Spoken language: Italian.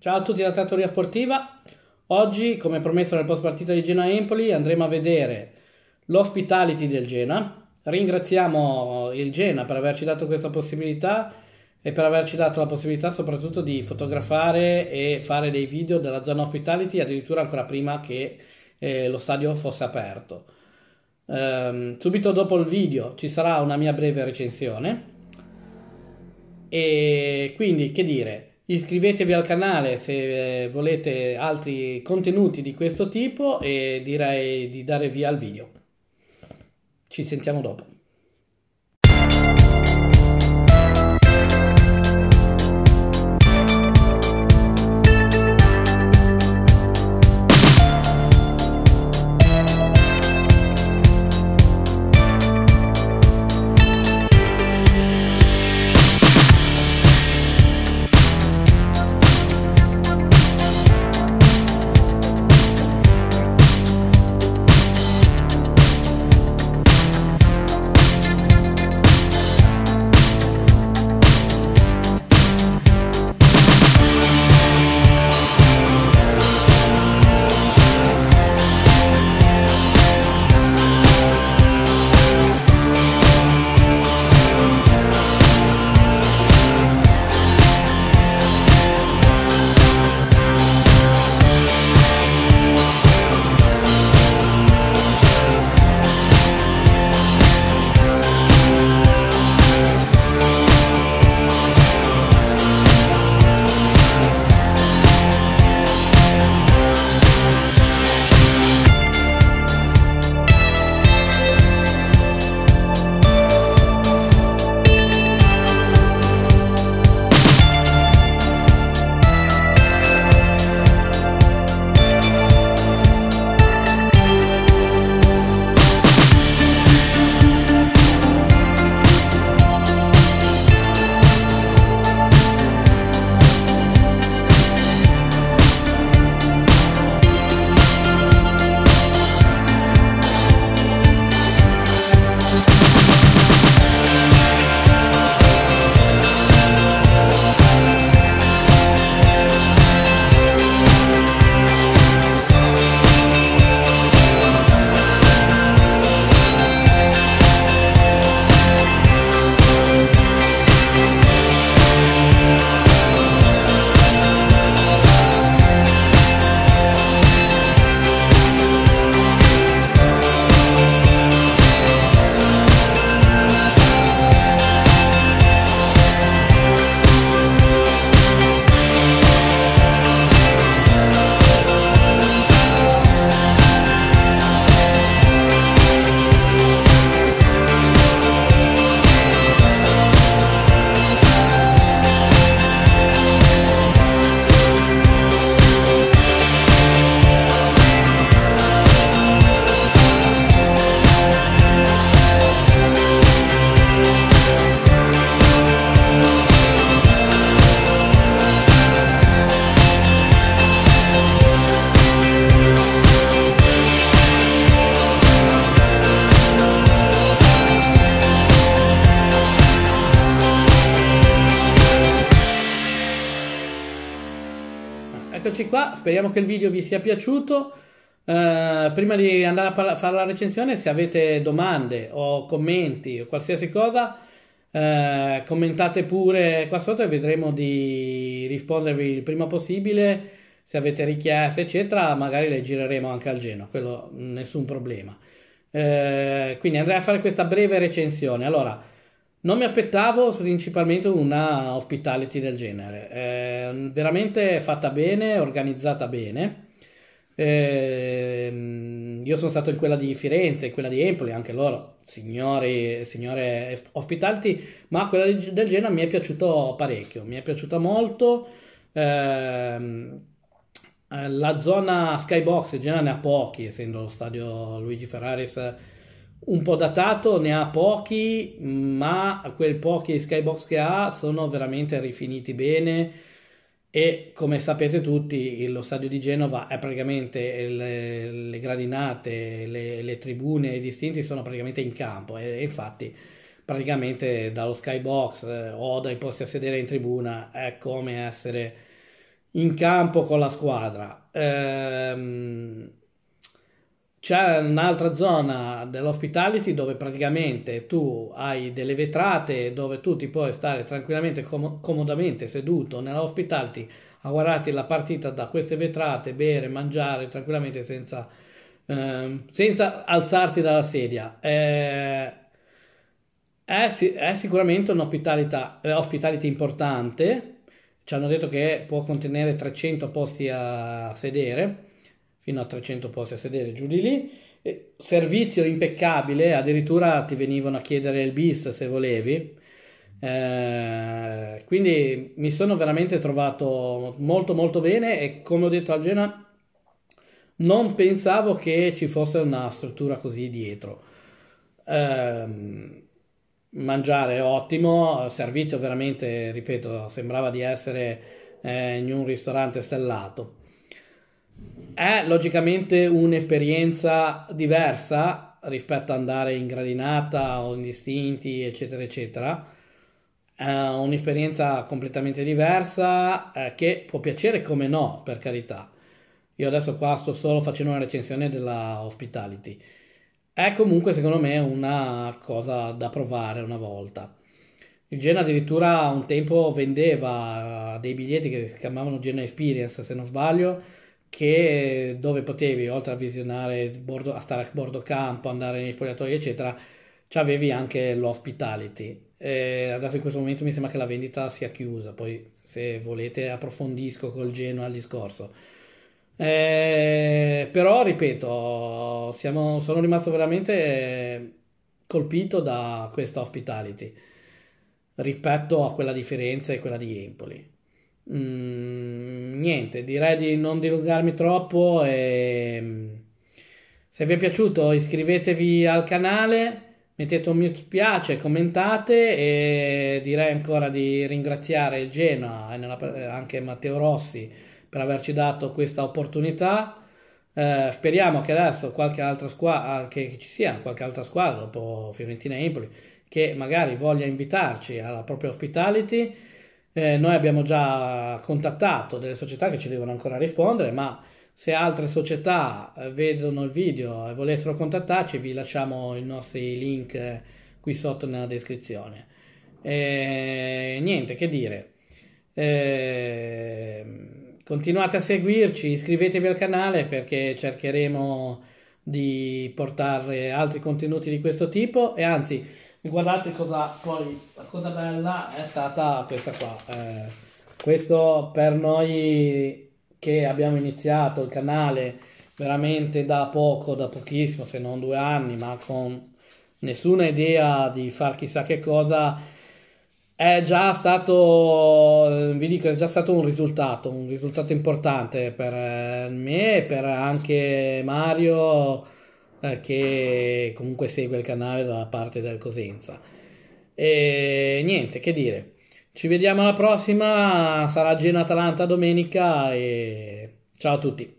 Ciao a tutti da Trattoria Sportiva. Oggi, come promesso nel post partita di Genoa-Empoli, andremo a vedere l'hospitality del Genoa. Ringraziamo il Genoa per averci dato questa possibilità e per averci dato la possibilità soprattutto di fotografare e fare dei video della zona hospitality addirittura ancora prima che lo stadio fosse aperto. Subito dopo il video ci sarà una mia breve recensione e quindi che dire, iscrivetevi al canale se volete altri contenuti di questo tipo e direi di dare via al video. Ci sentiamo dopo. Eccoci qua, speriamo che il video vi sia piaciuto. Prima di andare a fare la recensione, se avete domande o commenti o qualsiasi cosa, commentate pure qua sotto e vedremo di rispondervi il prima possibile. Se avete richieste eccetera, magari le gireremo anche al Genoa, quello nessun problema. Quindi andrei a fare questa breve recensione. Allora, non mi aspettavo principalmente una hospitality del genere, veramente fatta bene, organizzata bene. Io sono stato in quella di Firenze, in quella di Empoli, anche loro, signore hospitality, ma quella del Genoa mi è piaciuto parecchio, mi è piaciuta molto. La zona Skybox Genoa ne ha pochi, essendo lo stadio Luigi Ferraris un po' datato, ne ha pochi, ma quei pochi skybox che ha sono veramente rifiniti bene e come sapete tutti lo stadio di Genova è praticamente le gradinate, le tribune, i distinti sono praticamente in campo e infatti praticamente dallo skybox o dai posti a sedere in tribuna è come essere in campo con la squadra. C'è un'altra zona dell'hospitality dove praticamente tu hai delle vetrate dove tu ti puoi stare tranquillamente, comodamente seduto nella hospitality a guardarti la partita da queste vetrate, bere, mangiare tranquillamente senza alzarti dalla sedia. È sicuramente un'ospitalità importante. Ci hanno detto che può contenere 300 posti a sedere, fino a 300 posti a sedere, giù di lì. Servizio impeccabile, addirittura ti venivano a chiedere il bis se volevi. Quindi mi sono veramente trovato molto molto bene e come ho detto al Genoa non pensavo che ci fosse una struttura così dietro. Mangiare ottimo, servizio veramente, ripeto, sembrava di essere in un ristorante stellato. È logicamente un'esperienza diversa rispetto ad andare in gradinata o in distinti, eccetera, eccetera. È un'esperienza completamente diversa che può piacere come no, per carità. Io adesso qua sto solo facendo una recensione della hospitality. È comunque secondo me una cosa da provare una volta. Il Genoa addirittura un tempo vendeva dei biglietti che si chiamavano Genoa Experience, se non sbaglio, dove potevi, oltre a visionare a stare a bordo campo, andare negli spogliatoi, eccetera, c'avevi anche l'hospitality. Adesso in questo momento mi sembra che la vendita sia chiusa, poi se volete approfondisco col Genoa il discorso. Però ripeto, sono rimasto veramente colpito da questa hospitality rispetto a quella di Firenze e quella di Empoli. Niente, direi di non dilungarmi troppo e se vi è piaciuto iscrivetevi al canale, mettete un mi piace, commentate e direi ancora di ringraziare il Genoa e anche Matteo Rossi per averci dato questa opportunità. Speriamo che adesso qualche altra squadra, che ci sia qualche altra squadra dopo Fiorentina e Empoli che magari voglia invitarci alla propria hospitality. Noi abbiamo già contattato delle società che ci devono ancora rispondere, ma se altre società vedono il video e volessero contattarci, vi lasciamo i nostri link qui sotto nella descrizione. Niente, che dire. Continuate a seguirci, iscrivetevi al canale perché cercheremo di portare altri contenuti di questo tipo e anzi guardate poi la cosa bella è stata questa qua. Questo per noi che abbiamo iniziato il canale veramente da poco, da pochissimo, se non 2 anni, ma con nessuna idea di far chissà che cosa, è già stato, vi dico, è già stato un risultato importante per me e per anche Mario, che comunque segue il canale dalla parte del Cosenza. E niente, che dire. Ci vediamo alla prossima, sarà Genoa-Atalanta domenica e ciao a tutti.